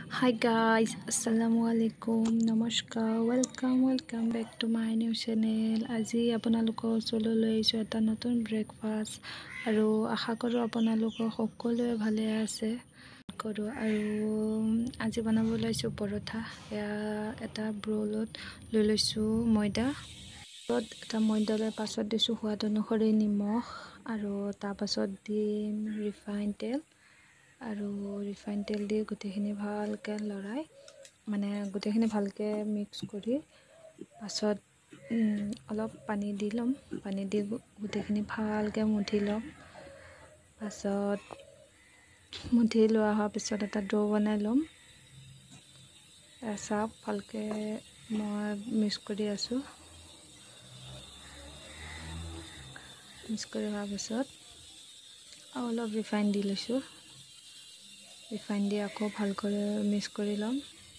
Hi guys, assalamualaikum, namaskar, welcome back to my new channel. আজি আপোনালোকৰ ওচৰলৈ লৈ আহিছোঁ এটা নতুন ব্ৰেকফাষ্ট আৰু আশা কৰোঁ আপোনালোকৰ সকলোৱে ভালে আছে আৰু আজি বনাব লৈছোঁ পৰঠা। এটা ব্ৰলত লৈ লৈছোঁ ময়দা। এটা ময়দা লৈ পাছত দিছোঁ সোৱাদ অনুসৰি নিমখ আৰু তাৰ পাছত দিম ৰিফাইন তেল। আৰু ৰিফাইন তেল দি গোটেইখিনি ভালকৈ লৰাই গোটেইখিনি ভালকৈ মিক্স কৰি পাছত অলপ পানী দি ল'ম। পানী দি গোটেইখিনি ভালকৈ মুঠি ল'ম। পাছত মুঠি লোৱা হোৱাৰ পিছত এটা ডো বনাই ল'ম। চাওক ভালকৈ মই মিক্স কৰি আছোঁ। মিক্স কৰি হোৱাৰ পিছত অলপ ৰিফাইন দি লৈছোঁ। ৰিফাইন দি আকৌ ভালকৈ মিক্স কৰি ল'ম।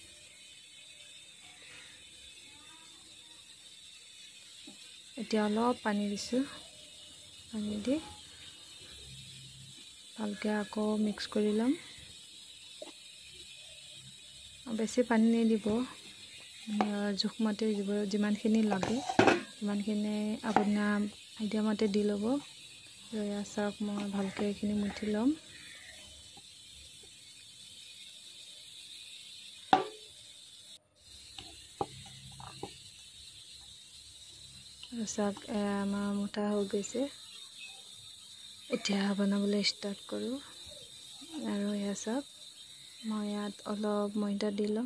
এতিয়া অলপ পানী দিছোঁ। পানী দি ভালকৈ আকৌ মিক্স কৰি ল'ম। বেছি পানী নিদিব, জোখমতে দিব। যিমানখিনি লাগে সিমানখিনি আপোনাৰ আইডিয়া মতে দি ল'ব। চাওক মই ভালকৈ এইখিনি মুঠি ল'ম। চাওক আমাৰ মুঠা হৈ গৈছে। এতিয়া বনাবলৈ ষ্টাৰ্ট কৰোঁ। আৰু চাওক মই ইয়াত অলপ ময়দা দি ল'ম।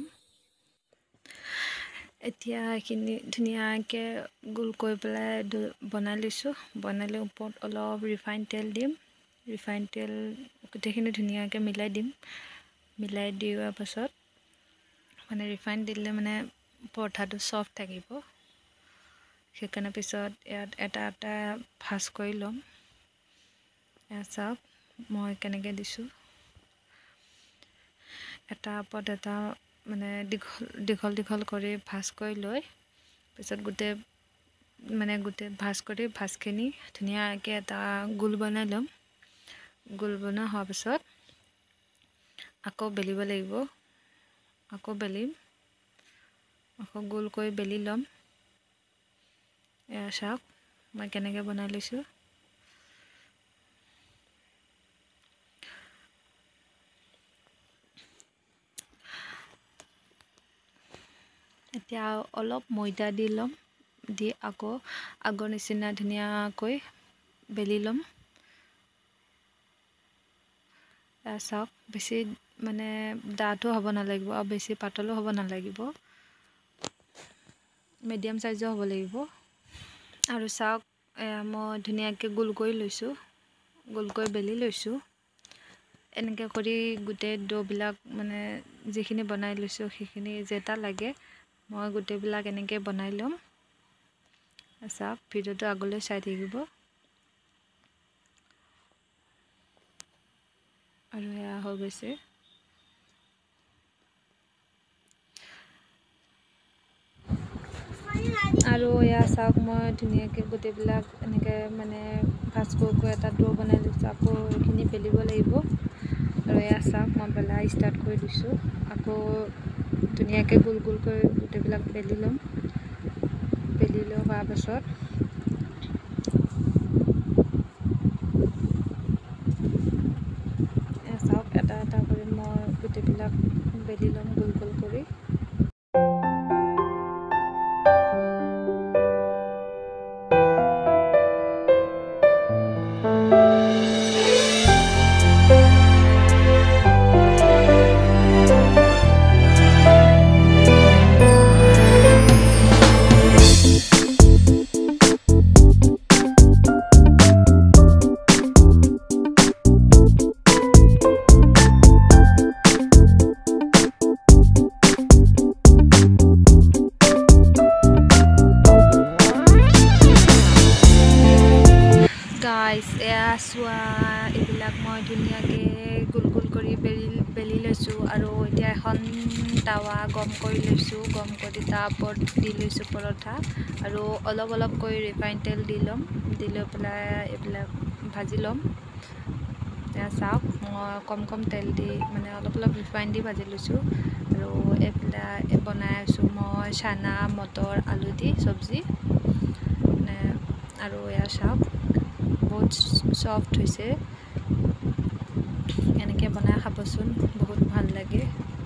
এতিয়া এইখিনি ধুনীয়াকৈ গোল কৰি পেলাই বনাই লৈছোঁ। বনাই লৈ ওপৰত অলপ ৰিফাইন তেল দিম। ৰিফাইন তেল গোটেইখিনি ধুনীয়াকৈ মিলাই দিম। মিলাই দিয়াৰ পাছত ৰিফাইন দিলে পৰঠাটো চফ্ট থাকিব। সেইকাৰণে পিছত ইয়াত এটা এটা ভাজ কৰি ল'ম। ইয়াত চাওক মই কেনেকৈ দিছোঁ। এটা ওপৰত এটা দীঘল কৰি ভাজ কৰি লৈ পিছত গোটেই ভাজখিনি ধুনীয়াকৈ এটা গোল বনাই ল'ম। গোল বনোৱা হোৱাৰ পিছত আকৌ বেলিব লাগিব। আকৌ বেলিম, আকৌ গোল কৰি বেলি ল'ম। এয়া চাওক মই কেনেকৈ বনাই লৈছোঁ। এতিয়া অলপ ময়দা দি ল'ম। দি আকৌ আগৰ নিচিনা ধুনীয়াকৈ বেলি ল'ম। চাওক বেছি ডাঠো হ'ব নালাগিব আৰু বেছি পাতলো হ'ব নালাগিব, মিডিয়াম চাইজৰ হ'ব লাগিব। আৰু চাওক মই ধুনীয়াকৈ গোল কৰি লৈছোঁ। গোল কৰি বেলি লৈছোঁ। এনেকৈ কৰি গোটেই ডোবিলাক যিখিনি বনাই লৈছোঁ সেইখিনি যেইটা লাগে মই গোটেইবিলাক এনেকৈ বনাই ল'ম। চাওক ভিডিঅ'টো আগলৈ চাই থাকিব। আৰু এয়া হৈ গৈছে। আৰু এয়া চাওক মই ধুনীয়াকৈ গোটেইবিলাক এনেকৈ ভাজ কৰি এটা ডো বনাই লৈছোঁ। আকৌ এইখিনি বেলিব লাগিব। আৰু এয়া চাওক মই বেলা ষ্টাৰ্ট কৰি দিছোঁ। আকৌ ধুনীয়াকৈ গোল কৰি গোটেইবিলাক বেলি ল'ম। বেলি লৈ হোৱাৰ পাছত চাওক এটা এটা কৰি মই গোটেইবিলাক বেলি ল'ম গোল কৰি। এয়া চোৱা এইবিলাক মই ধুনীয়াকৈ গোল কৰি বেলি লৈছোঁ। আৰু এতিয়া এখন টাৱা গৰম কৰি লৈছোঁ। গৰম কৰি তাৰ ওপৰত দি লৈছোঁ পৰঠা। আৰু অলপ কৰি ৰিফাইন তেল দি ল'ম। দি লৈ পেলাই এইবিলাক ভাজি ল'ম। এয়া চাওক মই কম তেল দি অলপ ৰিফাইন দি ভাজি লৈছোঁ। আৰু এইবিলাক বনাই আছোঁ মই চানা মটৰ আলু দি চব্জি আৰু এয়া চাওক বহুত সফ্ট হৈছে এনেকৈ বনাই খাবচোন বহুত ভাল লাগে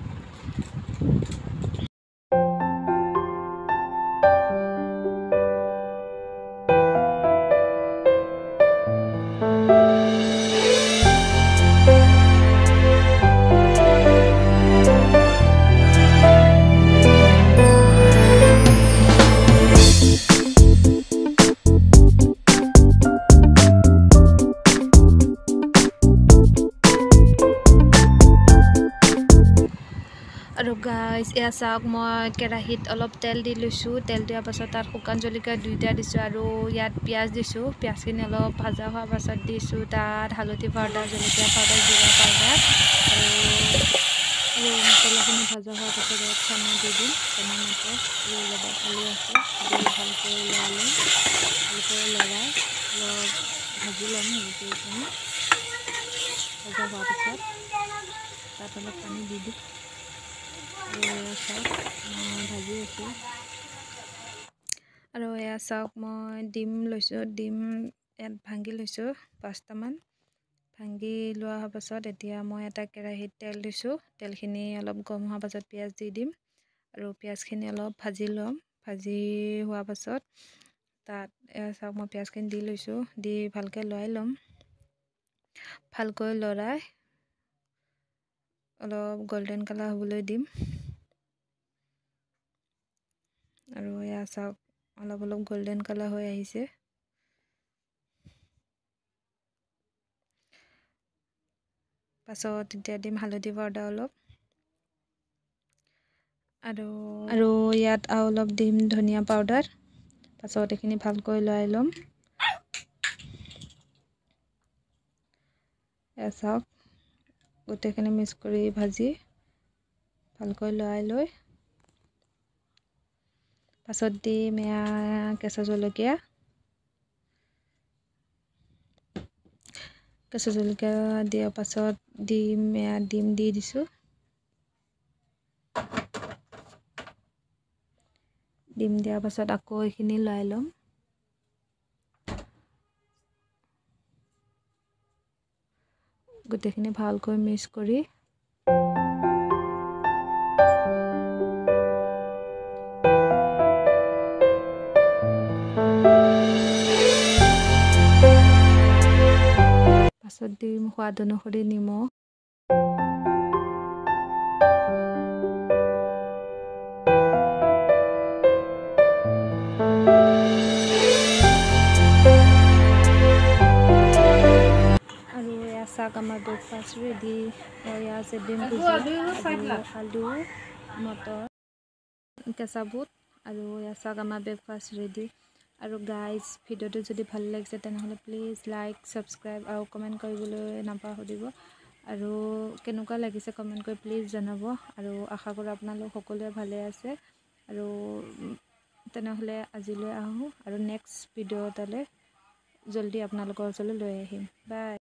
আৰু গাইজ এয়া চাওক মই কেৰাহীত অলপ তেল দি লৈছোঁ তেল দিয়াৰ পাছত তাত শুকান জলকীয়া 2টা দিছোঁ আৰু ইয়াত পিঁয়াজ দিছোঁ পিঁয়াজখিনি অলপ ভাজা হোৱাৰ পাছত দিছোঁ তাত হালধি পাউডাৰ জলকীয়া পাউডাৰ জিৰা পাউডাৰ আৰু মছলাখিনি ভাজা হোৱাৰ পাছত ইয়াত চানা দি দিম চানা মটৰ আৰু লগত আলু আছে দি ভালকৈ লৰাই ল'ম ভালকৈ লৰাই অলপ ভাজি ল'ম গোটেইখিনি ভাজা হোৱাৰ পাছত তাত অলপ পানী দি দিম আৰু চাওক মই ভাজি আছোঁ আৰু এয়া চাওক মই ডিম লৈছোঁ ডিম ইয়াত ভাঙি লৈছোঁ 5টামান ভাঙি লোৱা হোৱাৰ পাছত এতিয়া মই এটা কেৰাহীত তেল দিছোঁ তেলখিনি অলপ গৰম হোৱাৰ পাছত পিঁয়াজ দি দিম আৰু পিঁয়াজখিনি অলপ ভাজি ল'ম ভাজি হোৱাৰ পাছত তাত এয়া চাওক মই পিঁয়াজখিনি দি লৈছোঁ দি ভালকৈ লৰাই ল'ম ভালকৈ লৰাই অলপ গোল্ডেন কালাৰ হ'বলৈ দিম আৰু এয়া চাওক অলপ গোল্ডেন কালাৰ হৈ আহিছে পাছত এতিয়া দিম হালধি পাউডাৰ অলপ আৰু ইয়াত আৰু অলপ দিম ধনিয়া পাউডাৰ পাছত এইখিনি ভালকৈ লৰাই ল'ম এয়া চাওক গোটেইখিনি মিক্স কৰি ভাজি ভালকৈ লৰাই লৈ পাছত দিম এয়া কেঁচা জলকীয়া দিয়াৰ পাছত ডিম এয়া ডিম দি দিছোঁ ডিম দিয়াৰ পাছত আকৌ এইখিনি লৰাই ল'ম গোটেইখিনি ভালকৈ মিক্স কৰি পাছত দিম সোৱাদ অনুসৰি নিমখ আৰু এয়া চাওক আমাৰ ব্ৰেকফাষ্ট ৰেডি এয়া আছে ডিম আলু মটৰ কেঁচা বুট আৰু এয়া চাওক আমাৰ ব্ৰেকফাষ্ট ৰেডি আৰু গাইজ ভিডিঅ'টো যদি ভাল লাগিছে তেনেহ'লে প্লিজ লাইক ছাবস্ক্ৰাইব আৰু কমেণ্ট কৰিবলৈ নাপাহৰিব আৰু কেনেকুৱা লাগিছে কমেণ্ট কৰি প্লিজ জনাব আৰু আশা কৰোঁ আপোনালোক সকলোৱে ভালে আছে আৰু তেনেহ'লে আজিলৈ আহোঁ আৰু নেক্সট ভিডিঅ' এটালৈ জল্দি আপোনালোকৰ ওচৰলৈ লৈ আহিম বাই